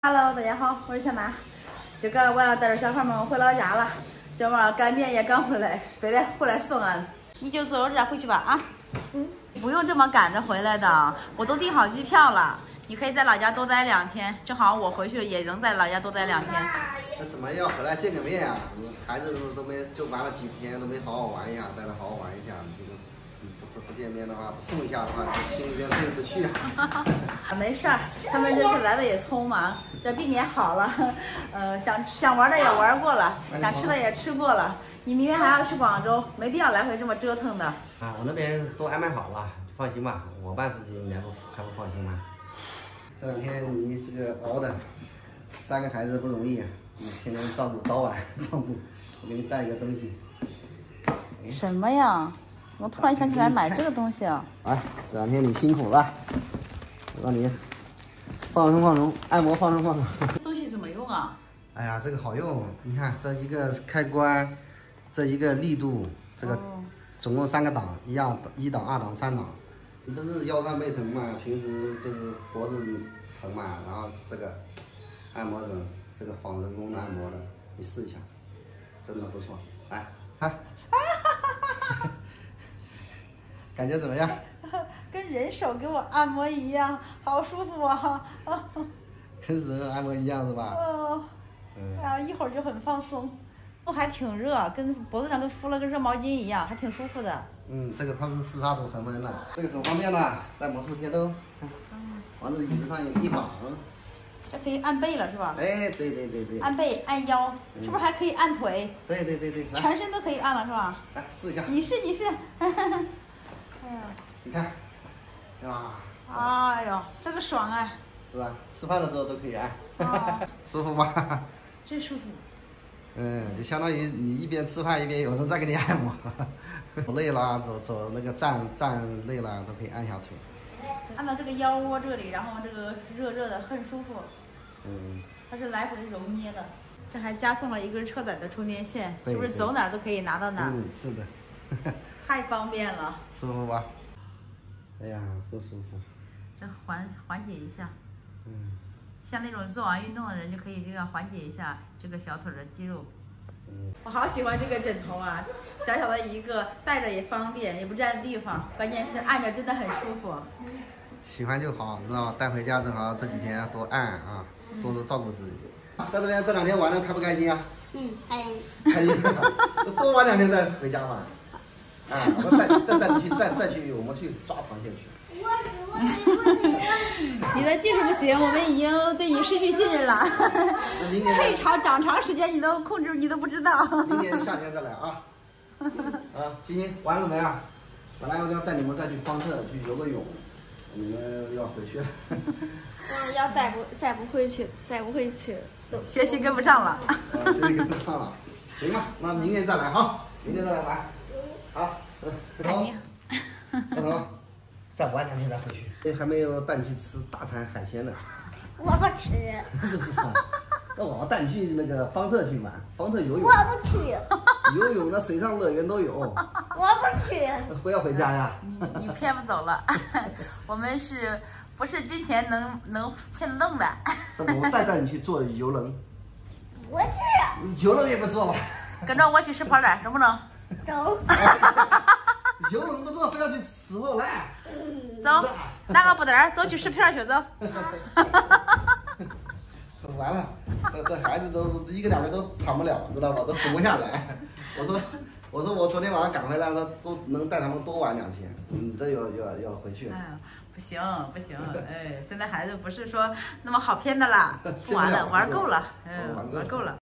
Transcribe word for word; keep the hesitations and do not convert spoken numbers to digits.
Hello， 大家好，我是小南。今个我要带着小孩们回老家了，今晚干爹也刚回来，非得回来送俺。你就坐我这回去吧啊。嗯，不用这么赶着回来的，我都订好机票了。你可以在老家多待两天，正好我回去也能在老家多待两天。 那怎么要回来见个面啊？孩子都没就玩了几天，都没好好玩一下，带他好好玩一下。这个不不见面的话，不送一下的话，心里边过不去啊。 没事儿，他们这次来的也匆忙，这地点好了，呃，想想玩的也玩过了，想吃的也吃过了。你明天还要去广州，没必要来回这么折腾的。 啊，我那边都安排好了，放心吧，我办事情你还不还不放心吗？这两天你这个熬的，三个孩子不容易啊，你天天照顾早晚照顾，我给你带一个东西。 什么呀？我突然想起来买这个东西啊！ 哎，这两天你辛苦了，我让你放松放松，按摩放松放松。 东西怎么用啊？ 哎呀，这个好用，你看这一个开关，这一个力度，这个总共三个档，一样一档、二档、三档。你不是腰酸背疼嘛？平时就是脖子疼嘛，然后这个按摩的这个仿人工的按摩的，你试一下，真的不错。来，看。感觉怎么样？ 跟人手给我按摩一样，好舒服啊！ 跟人按摩一样是吧？ 哦，嗯，啊，一会儿就很放松，都还挺热，跟脖子上跟敷了个热毛巾一样，还挺舒服的。 嗯，这个它是四杀毒恒温的，这个很方便的，在魔术贴都，往这椅子上一绑。 这可以按背了是吧？ 哎，对对对对。 按背、按腰，嗯、是不是还可以按腿？ 对对对对。 全身都可以按了是吧？ 来试一下。 你试你试。哎呀， 你看，是吧？ 哎呦，这个爽啊！ 是啊，吃饭的时候都可以按，哦、舒服吗？ 真舒服。 嗯，就相当于你一边吃饭一边有人在给你按摩，走累了，走走那个站站累了都可以按下腿。 按到这个腰窝这里，然后这个热热的，很舒服。 嗯， 它是来回揉捏的，这还加送了一根车载的充电线， 是不是走哪儿都可以拿到哪儿？ 嗯，是的。 太方便了。 舒服吧？哎呀，真舒服。 这缓缓解一下。 嗯。 像那种做完运动的人就可以这样缓解一下这个小腿的肌肉。 嗯。 我好喜欢这个枕头啊，小小的一个，带着也方便，也不占地方，关键是按着真的很舒服。 喜欢就好，知道吗？带回家正好这几天多按啊，多多照顾自己。在这边这两天玩的开不开心啊？ 嗯，开心。 开心。多玩两天再回家嘛。啊，我带再带你去，再再去，我们去抓螃蟹去。 你的技术不行，我们已经对你失去信任了。 明年太长长长时间你都控制，你都不知道。 明年夏天再来啊。啊，欣欣玩的怎么样？本来我要带你们再去方特去游个泳，你们要回去了。 我要再不再不会去，再不会去， 学习跟不上了。 啊，学习跟不上了。行吧，那明年再来哈，明年再来玩。好，嗯，回头，回头，再玩两天再回去。还没有带你去吃大餐海鲜呢。 我不吃。 不吃啊？那我要带你去那个方特去玩，方特游泳。 我不去。 游泳的水上乐园都有。 我不去。 不要回家呀。 你你骗不走了，我们是不是金钱能能骗得动的？ 这我再带你去坐游轮。 不去。 游轮也不坐了。 跟着我去吃泡面，中不中？ 中。 游轮不坐，非要去死后来。 走，拿个布袋，走去吃片去，走。 完了，这这孩子都一个两个都躺不了，知道吧？都活不下来。我说，我说我昨天晚上赶回来，说都能带他们多玩两天。你这要要要回去了。 哎，不行不行，哎，现在孩子不是说那么好骗的啦，不玩了，玩够了，嗯，玩够了。